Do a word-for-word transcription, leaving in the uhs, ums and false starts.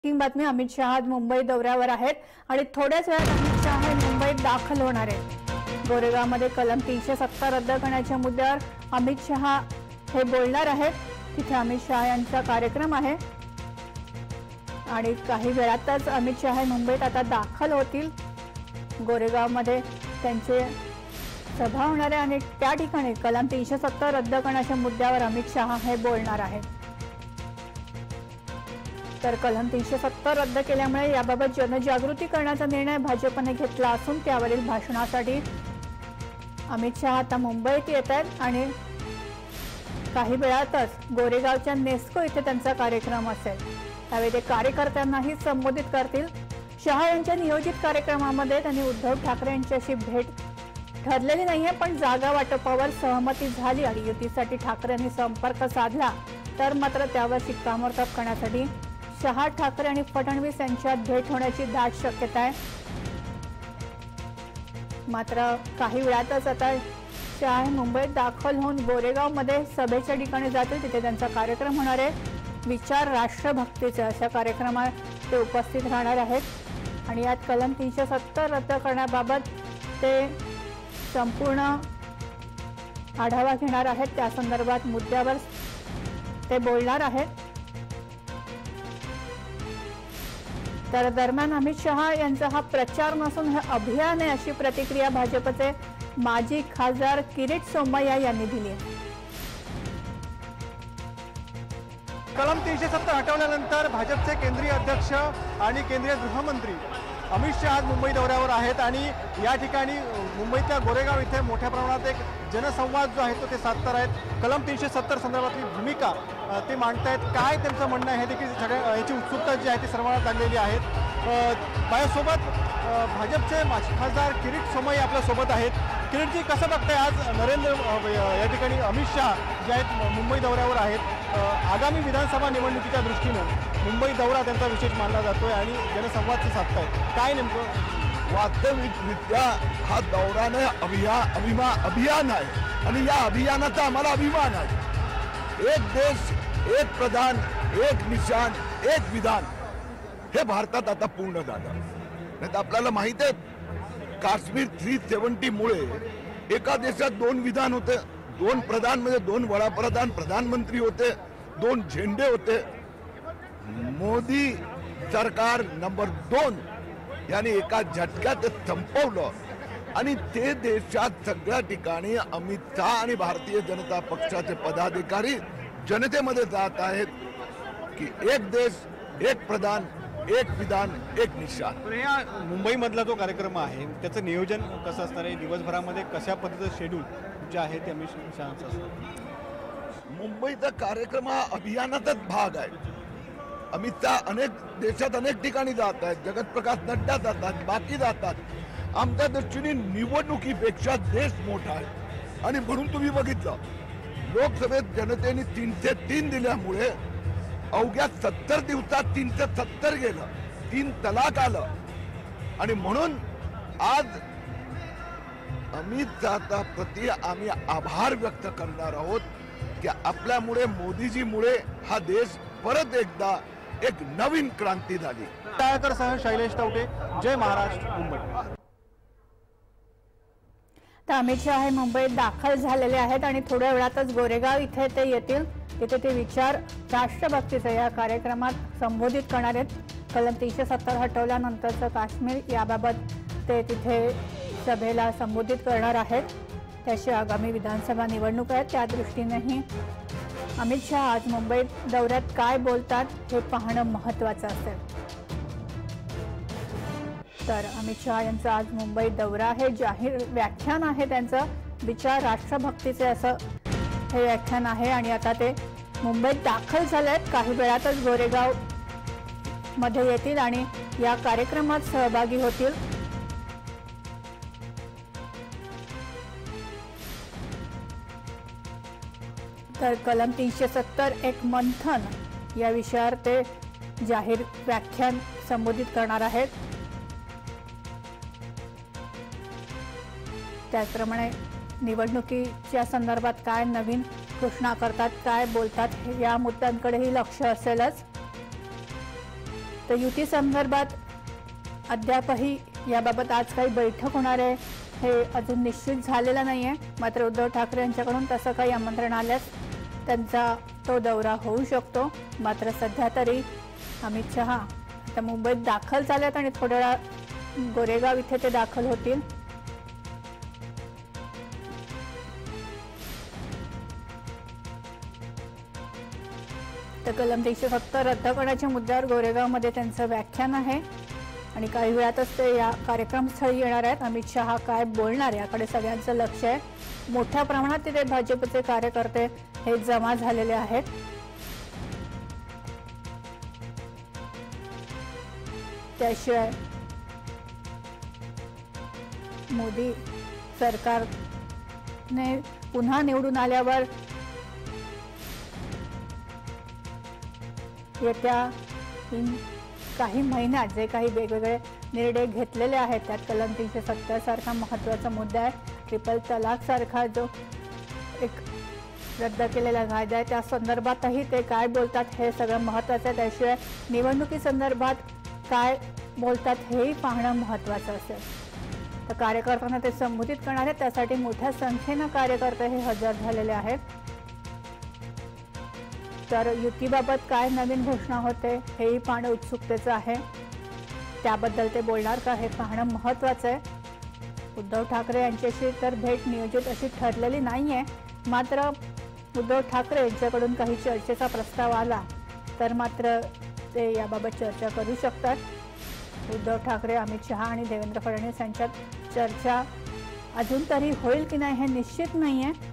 तीन बातमी अमित शहा आज मुंबई दौऱ्यावर आहेत आणि थोड्याच वेळात अमित शहा हे मुंबईत दाखल होणार आहेत। गोरेगावमध्ये कलम तीनशे सत्तर रद्द करण्याच्या मुद्द्यावर अमित शहा हे बोलणार आहेत। तिथे अमित शहा यांचा कार्यक्रम आहे आणि काही वेळातच अमित शहा मुंबईत आता दाखल होतील। गोरेगावमध्ये त्यांचे सभा होणार आहे आणि त्या ठिकाणी कलम तीनशे सत्तर रद्द करण्याच्या मुद्द्यावर अमित शहा हे बोलणार आहेत। तर कलम तीनशे सत्तर रद्द केल्यामुळे याबाबत जनजागृती करण्याचा निर्णय भाजपने घेतला असून त्यावरील भाषणासाठी अमित शहा आता मुंबईत येत आहेत आणि काही वेळातच गोरेगावच्या नेस्को इथे त्यांचा कार्यक्रम असेल। त्यावेळी ते कार्यकर्त्यांनाही संबोधित करतील। शहा यांच्या नियोजित कार्यक्रमामध्ये त्यांनी उद्धव ठाकरे यांच्याशी भेट ठरलेली नाहीये, पण जागा वाटपावर सहमती झाली आणि युतीसाठी ठाकरेंनी संपर्क साधला तर मात्र त्यावर शिक्कामोर्तब करण्यासाठी शहा ठाकरे आणि फडणवीस यांच्यात भेट होण्याची दाट शक्यता आहे। मात्र काही वेळातच आता शहा मुंबईत दाखल होऊन गोरेगावमध्ये सभेच्या ठिकाणी जातील। तिथे त्यांचा कार्यक्रम होणार आहे। विचार राष्ट्रभक्तीचे अशा कार्यक्रमात ते उपस्थित राहणार आहेत आणि यात कलम तीनशे सत्तर रद्द करण्याबाबत ते संपूर्ण आढावा घेणार आहेत। त्या संदर्भात मुद्द्यावर ते बोलणार आहेत। तर दरम्यान अमित शहा यांचा हा प्रचार नसून हे अभियान आहे अशी प्रतिक्रिया भाजपचे माजी खासदार किरीट सोमय्या यांनी दिली आहे। कलम तीनशे सत्तर हटवल्यानंतर भाजपचे केंद्रीय अध्यक्ष आणि केंद्रीय गृहमंत्री अमित शहा आज मुंबई दौऱ्यावर आहेत आणि या ठिकाणी मुंबईच्या गोरेगाव इथे मोठ्या प्रमाणात एक जनसंवाद जो आहे तो ते साधणार आहेत। कलम तीनशे सत्तर संदर्भातली भूमिका ते मांडतायत, काय त्यांचं म्हणणं आहे देखील सगळ्या याची उत्सुकता जी आहे ती सर्वांना लागलेली आहे। माझ्यासोबत भाजपचे माजी खासदार किरीट सोमय्या आपल्यासोबत आहेत। किरीटजी, कसं बघताय आज नरेंद्र या ठिकाणी अमित शहा जे आहेत मुंबई दौऱ्यावर आहेत, आगामी विधानसभा निवडणुकीच्या दृष्टीनं मुंबई दौरा त्यांचा विशेष मानला जातोय आणि जनसंवाद ते साधतायत, काय नेमकं? वास्तविकरित्या हा दौरा नाही अभियान अभिमा अभियान आहे आणि या अभियानाचा आम्हाला अभिमान आहे। एक देश, एक प्रधान, एक निशान, एक विधान हे भारतात आता पूर्ण झालं। नाही तर आपल्याला माहित आहे काश्मीर थ्री सेव्हन्टी मुळे एका देशात दोन विधान होते, दोन प्रधान म्हणजे दोन वडाप्रधान प्रधानमंत्री होते, दोन झेंडे होते। मोदी सरकार नंबर दोन यानी एका झटक्यात संपवलं आणि ते देशात सगळ्या ठिकाणी अमित शहा आणि भारतीय जनता पक्षाचे पदाधिकारी जनतेमध्ये जात आहेत की एक देश, एक प्रधान, एक विधान, एक निशान। या मुंबईमधला जो कार्यक्रम आहे त्याचं नियोजन कसं असणार आहे? दिवसभरामध्ये कशा पद्धतीचं शेड्यूल जे आहे ते अमित शहांचं असणार? मुंबईचा कार्यक्रम हा अभियानाचाच भाग आहे। अमित शहा अनेक देशात अनेक ठिकाणी जात आहेत, जगत प्रकाश नड्डा जातात, बाकी जातात। आमच्या दृष्टीने निवडणुकीपेक्षा देश मोठा आहे आणि म्हणून तुम्ही बघितलं लोकसभेत जनतेने तीनशे तीन दिल्यामुळे अवघ्या सत्तर दिवसात तीनशे सत्तर गेलं, तीन तलाक आलं आणि म्हणून आज अमित शहा प्रति आम्ही आभार व्यक्त करणार आहोत की आपल्यामुळे मोदीजीमुळे हा देश परत एकदा एक नवीन क्रांती झाली। टाळकर सह शैलेश टवटे, जय महाराष्ट्र, मुंबई। तर अमित शहा हे मुंबईत दाखल झालेले आहेत आणि थोड्या वेळातच गोरेगाव इथे ते येतील। तिथे ते विचार राष्ट्रभक्तीचे या कार्यक्रमात संबोधित करणार आहेत। कलम तीनशे सत्तर हटवल्यानंतरचं काश्मीर याबाबत ते तिथे सभेला संबोधित करणार आहेत। त्याशी आगामी विधानसभा निवडणूक आहेत त्या दृष्टीनेही अमित शहा आज मुंबईत दौऱ्यात काय बोलतात हे पाहणं महत्त्वाचं असेल। तर अमित शहा यांचा आज मुंबई दौरा आहे, जाहीर व्याख्यान आहे त्यांचं विचार राष्ट्रभक्तीचे असं हे व्याख्यान आहे आणि आता ते मुंबईत दाखल झाले आहेत। काही वेळातच गोरेगाव मध्ये येतील आणि या कार्यक्रमात सहभागी होतील। तर कलम तीनशे सत्तर एक मंथन या विषयावर ते जाहीर व्याख्यान संबोधित करणार आहेत। त्याचप्रमाणे निवडणुकीच्या संदर्भात काय नवीन घोषणा करतात, काय बोलतात या मुद्द्यांकडेही लक्ष असेलच। तर युती संदर्भात अद्यापही याबाबत आज काही बैठक होणार आहे हे अजून निश्चित झालेलं नाही आहे. मात्र उद्धव ठाकरे यांच्याकडून तसं काही आमंत्रण आल्यास त्यांचा तो दौरा होऊ शकतो. मात्र सध्या तरी अमित शहा आता मुंबईत दाखल झाल्यात आणि थोड्या वेळा गोरेगाव इथे ते दाखल होतील. तर कलम तीनशे सत्तर रद्द करण्याच्या मुद्द्यावर गोरेगावमध्ये त्यांचं व्याख्यान आहे आणि काही वेळातच ते या कार्यक्रमस्थळी येणार आहेत. अमित शहा काय बोलणार याकडे सगळ्यांचं लक्ष आहे. मोठ्या प्रमाणात तिथे भाजपचे कार्यकर्ते हे जमा झालेले आहेत. त्याशिवाय मोदी सरकारने पुन्हा निवडून आल्यावर येत्या काही महिन्यात जे काही वेगवेगळे निर्णय घेतलेले आहेत त्यात कलम तीनशे सत्तर सारखा महत्त्वाचा मुद्दा आहे. ट्रिपल तलाक सारखा जो एक रद्द केलेला कायदा आहे त्या संदर्भातही ते काय बोलतात हे सगळं महत्त्वाचं आहे. त्याशिवाय निवडणुकी संदर्भात काय बोलतात हेही पाहणं महत्त्वाचं असेल. तर कार्यकर्त्यांना ते संबोधित करणार आहेत. त्यासाठी मोठ्या संख्येनं कार्यकर्ते हे हजर झालेले आहेत. तर युतीबाबत काय नवीन घोषणा होते हेही पाहणं उत्सुकतेचं आहे. त्याबद्दल ते बोलणार का हे पाहणं महत्त्वाचं आहे. उद्धव ठाकरे यांच्याशी तर भेट नियोजित अशी ठरलेली नाही आहे. मात्र उद्धव ठाकरे यांच्याकडून काही चर्चेचा प्रस्ताव आला तर मात्र ते याबाबत चर्चा करू शकतात. उद्धव ठाकरे, अमित शहा आणि देवेंद्र फडणवीस यांच्यात चर्चा अजून तरी होईल की नाही हे निश्चित नाही आहे.